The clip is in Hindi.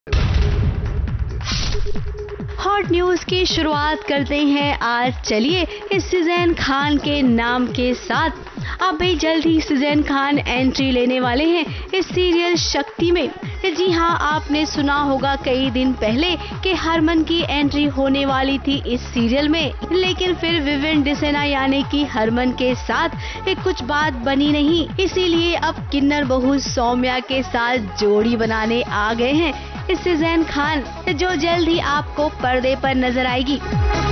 हॉट न्यूज की शुरुआत करते हैं आज। चलिए इस सुजैन खान के नाम के साथ अभी जल्द ही सुजैन खान एंट्री लेने वाले हैं इस सीरियल शक्ति में। जी हाँ, आपने सुना होगा कई दिन पहले कि हरमन की एंट्री होने वाली थी इस सीरियल में, लेकिन फिर विवेन डिसेना यानी कि हरमन के साथ कुछ बात बनी नहीं, इसीलिए अब किन्नर बहू सौम्या के साथ जोड़ी बनाने आ गए हैं इस सुजैन खान, जो जल्द ही आपको पर्दे पर नजर आएगी।